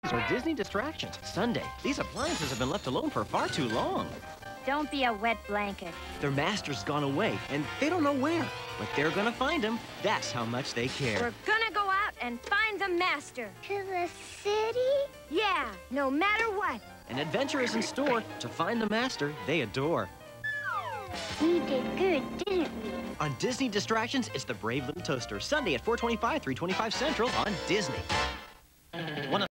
These are Disney distractions. Sunday, these appliances have been left alone for far too long. Don't be a wet blanket. Their master's gone away, and they don't know where. But they're gonna find him. That's how much they care. We're gonna go out and find the master. To the city? Yeah, no matter what. An adventure is in store to find the master they adore. We did good, didn't we? On Disney Distractions, it's The Brave Little Toaster. Sunday at 4:25, 3:25 Central on Disney.